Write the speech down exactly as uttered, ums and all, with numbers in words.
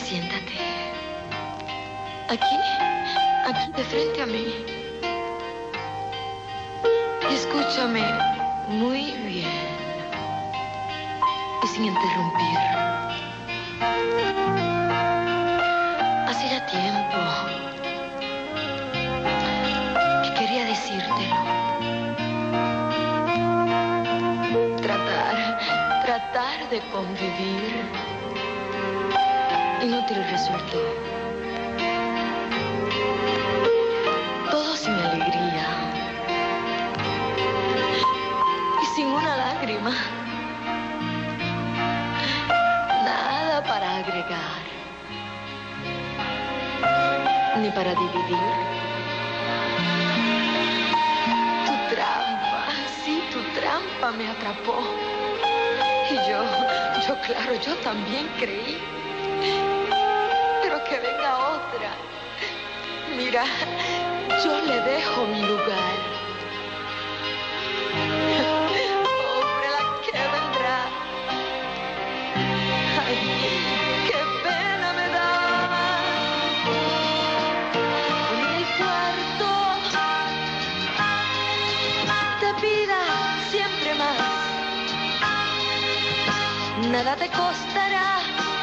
Siéntate. Aquí, aquí de frente a mí. Escúchame muy bien y sin interrumpir. Hace ya tiempo que quería decírtelo. Tratar, tratar de convivir. Inútil resultó. Todo sin alegría y sin una lágrima. Nada para agregar, ni para dividir. Tu trampa, sí, tu trampa me atrapó. Y yo, yo claro, yo también creí. Pero que venga otra. Mira, yo le dejo mi lugar. Hombre, la que vendrá. Ay, qué pena me da. En el cuarto te pida siempre más. Nada te costará